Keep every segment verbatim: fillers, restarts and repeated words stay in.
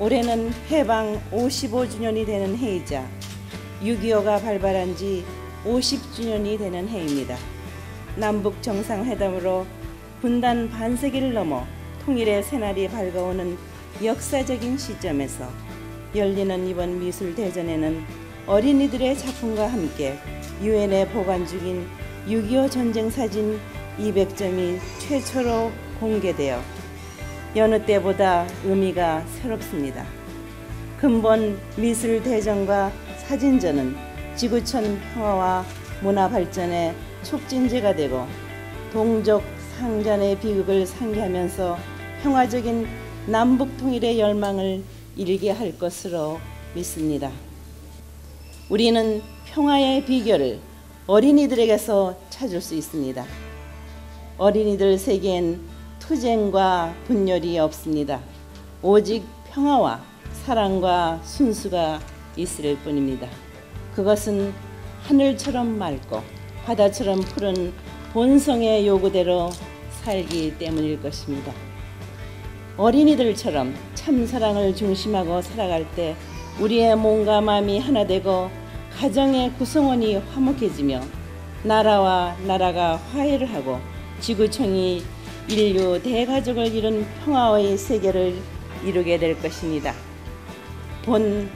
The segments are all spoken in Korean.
올해는 해방 오십오 주년이 되는 해이자 육이오가 발발한 지 오십 주년이 되는 해입니다. 남북 정상회담으로 분단 반세기를 넘어 통일의 새날이 밝아오는 역사적인 시점에서 열리는 이번 미술대전에는 어린이들의 작품과 함께 유엔에 보관 중인 육이오 전쟁사진 이백 점이 최초로 공개되어 여느 때보다 의미가 새롭습니다. 근본 미술대전과 사진전은 지구촌 평화와 문화 발전의 촉진제가 되고 동족 상잔의 비극을 상기하면서 평화적인 남북 통일의 열망을 일게 할 것으로 믿습니다. 우리는 평화의 비결을 어린이들에게서 찾을 수 있습니다. 어린이들 세계엔 투쟁과 분열이 없습니다. 오직 평화와 사랑과 순수가 있을 뿐입니다. 그것은 하늘처럼 맑고 바다처럼 푸른 본성의 요구대로 살기 때문일 것입니다. 어린이들처럼 참사랑을 중심하고 살아갈 때 우리의 몸과 마음이 하나 되고 가정의 구성원이 화목해지며 나라와 나라가 화해를 하고 지구촌이 인류 대가족을 이룬 평화의 세계를 이루게 될 것입니다. 본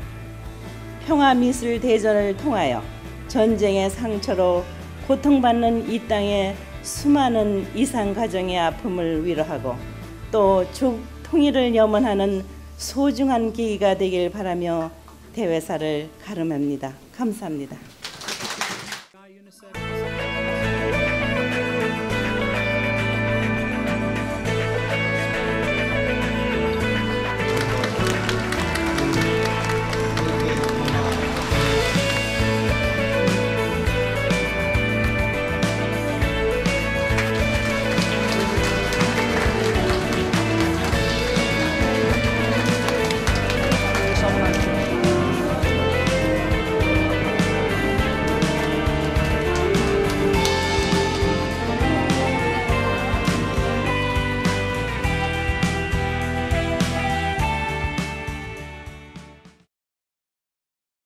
평화미술대전을 통하여 전쟁의 상처로 고통받는 이 땅의 수많은 이산 가정의 아픔을 위로하고 또 통일을 염원하는 소중한 계기가 되길 바라며 대회사를 가름합니다. 감사합니다.